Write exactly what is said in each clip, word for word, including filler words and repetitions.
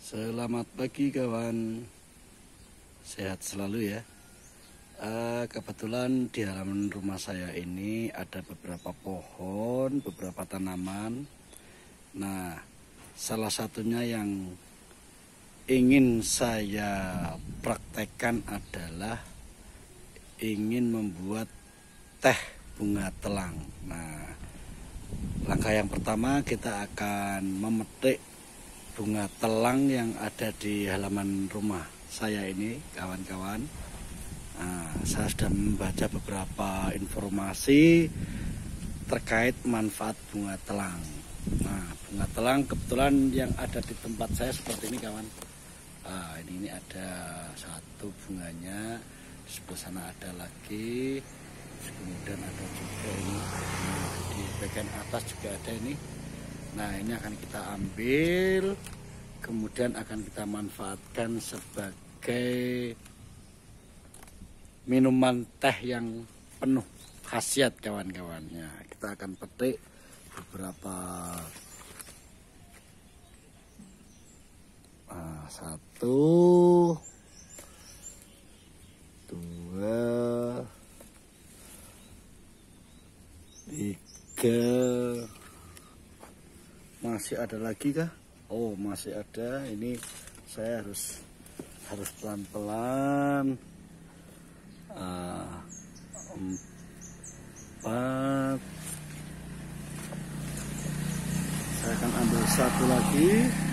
Selamat pagi kawan, sehat selalu ya. Uh, kebetulan di halaman rumah saya ini ada beberapa pohon, beberapa tanaman. Nah, salah satunya yang ingin saya praktekkan adalah ingin membuat teh bunga telang. Nah, langkah yang pertama kita akan memetik bunga telang yang ada di halaman rumah saya ini, kawan-kawan. Nah, saya sudah membaca beberapa informasi terkait manfaat bunga telang. Nah, bunga telang kebetulan yang ada di tempat saya seperti ini, kawan. Nah, ini, ini ada satu bunganya, di sebelah sana ada lagi, kemudian ada juga ini, nah, di bagian atas juga ada ini. Nah, ini akan kita ambil, kemudian akan kita manfaatkan sebagai minuman teh yang penuh khasiat, kawan-kawannya. Kita akan petik beberapa, nah, satu, dua, tiga. Masih ada lagi kah? Oh, masih ada. Ini saya harus harus pelan-pelan. Uh, empat. Saya akan ambil satu lagi.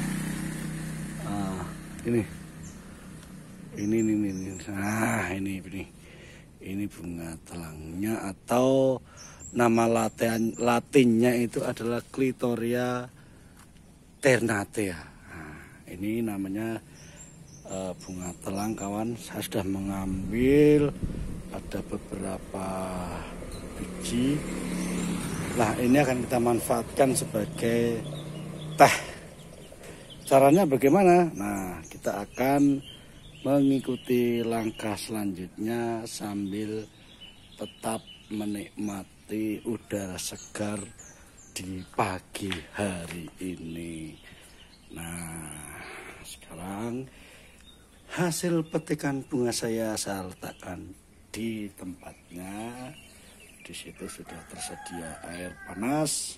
Uh, ini. Ini, ini, ini. Nah, ini, ini. Ini bunga telangnya, atau nama latin, latinnya itu adalah Clitoria ternatea. Nah, ini namanya uh, bunga telang, kawan. Saya sudah mengambil ada beberapa biji. Nah, ini akan kita manfaatkan sebagai teh. Caranya bagaimana? Nah, kita akan mengikuti langkah selanjutnya sambil tetap menikmati udara segar di pagi hari ini. Nah, sekarang hasil petikan bunga saya saya letakkan di tempatnya. Di situ sudah tersedia air panas,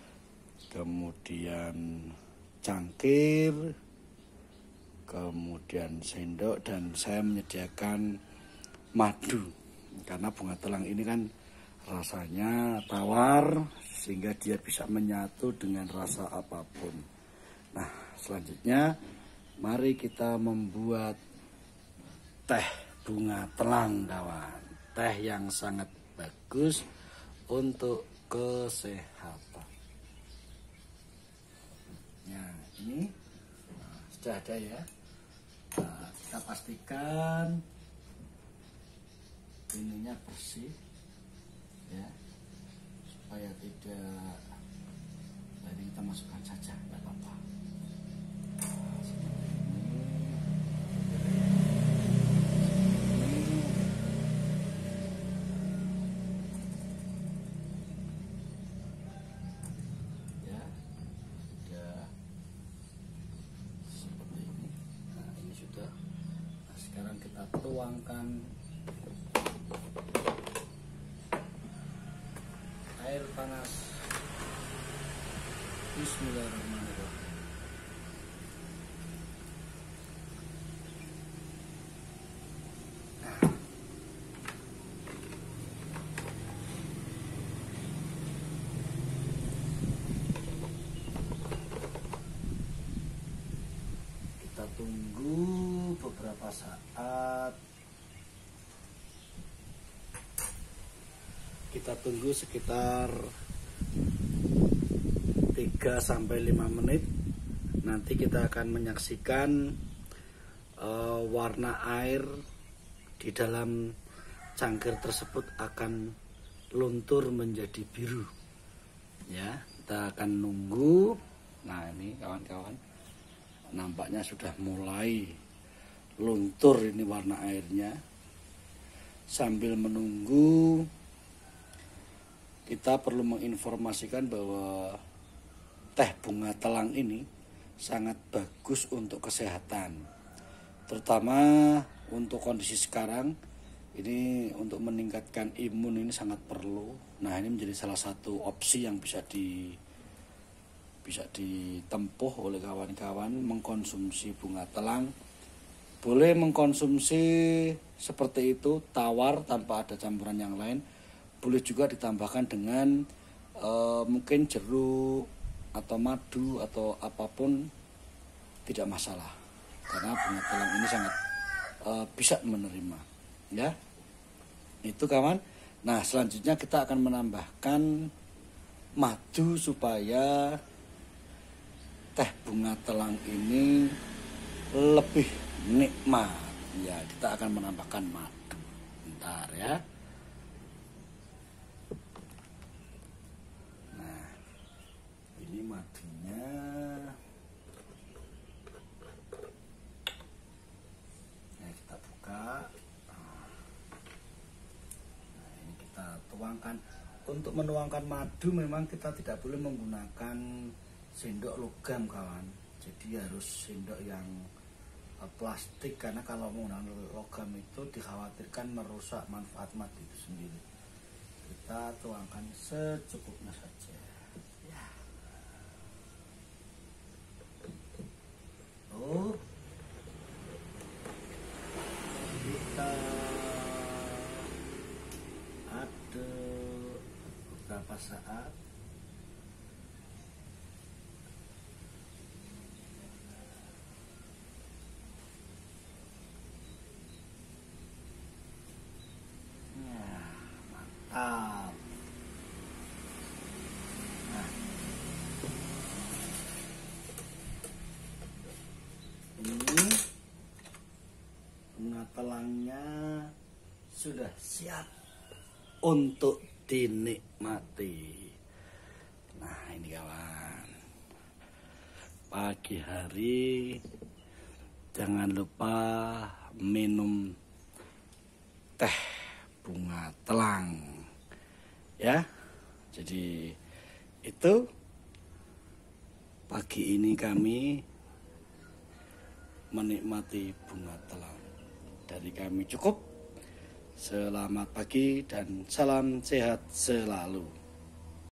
kemudian cangkir, kemudian sendok, dan saya menyediakan madu karena bunga telang ini kan rasanya tawar, sehingga dia bisa menyatu dengan rasa apapun. Nah, selanjutnya mari kita membuat teh bunga telang, kawan. Teh yang sangat bagus untuk kesehatan. Nah, ini nah, sudah ada ya. Nah, kita pastikan ininya bersih ya, supaya tidak, jadi kita masukkan saja, tidak apa-apa. Ya, sudah seperti ini. Nah, ini sudah. Nah, sekarang kita tuangkan air panas. Bismillahirrahmanirrahim. Kita tunggu beberapa saat. Kita tunggu sekitar tiga sampai lima menit. Nanti kita akan menyaksikan uh, warna air di dalam cangkir tersebut akan luntur menjadi biru. Ya, kita akan nunggu. Nah, ini kawan-kawan, nampaknya sudah mulai luntur ini warna airnya. Sambil menunggu, kita perlu menginformasikan bahwa teh bunga telang ini sangat bagus untuk kesehatan, terutama untuk kondisi sekarang ini. Untuk meningkatkan imun ini sangat perlu. Nah, ini menjadi salah satu opsi yang bisa di bisa ditempuh oleh kawan-kawan mengkonsumsi bunga telang. Boleh mengkonsumsi seperti itu, tawar tanpa ada campuran yang lain. Boleh juga ditambahkan dengan e, mungkin jeruk atau madu atau apapun, tidak masalah. Karena bunga telang ini sangat e, bisa menerima, ya. Itu kawan. Nah, selanjutnya kita akan menambahkan madu supaya teh bunga telang ini lebih nikmat. Ya, kita akan menambahkan madu. Bentar ya. Nah, ini madunya. Nah, kita buka. Nah, ini kita tuangkan. Untuk menuangkan madu memang kita tidak boleh menggunakan sendok logam kawan. Jadi harus sendok yang plastik, karena kalau menggunakan logam itu dikhawatirkan merusak manfaat madu itu sendiri. Kita tuangkan secukupnya saja ya. Oh, kita aduk beberapa saat. Mantap. Nah, ini bunga telangnya sudah siap untuk dinikmati. Nah, ini kawan, pagi hari jangan lupa minum teh bunga telang ya. Jadi itu pagi ini kami menikmati bunga telang. Dari kami cukup. Selamat pagi dan salam sehat selalu.